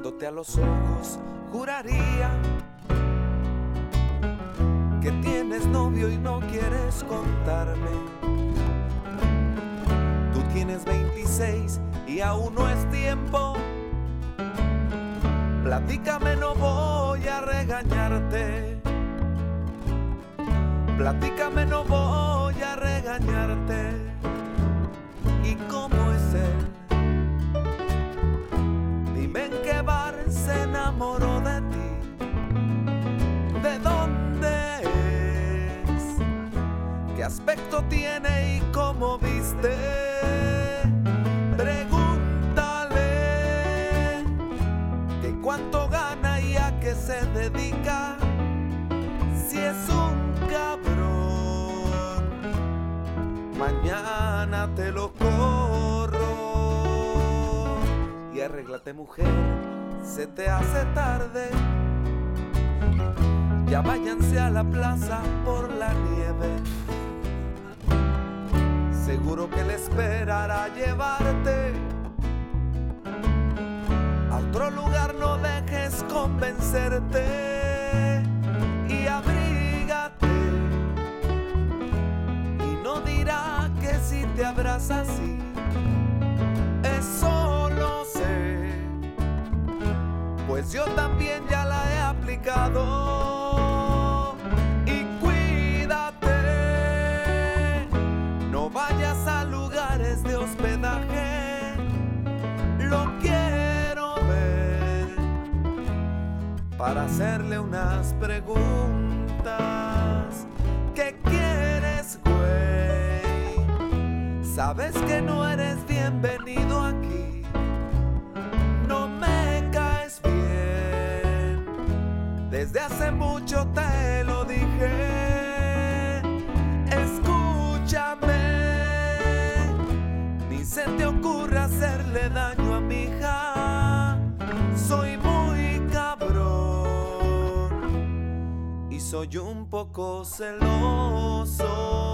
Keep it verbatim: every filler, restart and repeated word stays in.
Viéndote a los ojos, juraría que tienes novio y no quieres contarme. Tú tienes veintiséis y aún no es tiempo. Platícame, no voy a regañarte. Platícame, no voy a regañarte. ¿Y cómo es él? Dime en qué bar se enamoró de ti. ¿De dónde es? ¿Qué aspecto tiene y cómo viste? Pregúntale que cuánto gana y a qué se dedica. Si es un cabrón, mañana te lo corro. Y arréglate, mujer, se te hace tarde. Ya váyanse a la plaza por la nieve. Seguro que le esperará llevarte a otro lugar, no dejes convencerte. Y abrígate, y no dirá que si te abraza así. Eso lo sé, pues yo también ya la he aplicado. Y cuídate, no vayas a lugares de hospedaje. Lo quiero ver para hacerle unas preguntas. ¿Qué quieres, güey? Sabes que no eres bienvenido aquí. No me caes bien, desde hace mucho te lo dije. Escúchame, ni se te ocurra hacerle daño a mi hija. Soy muy cabrón y soy un poco celoso.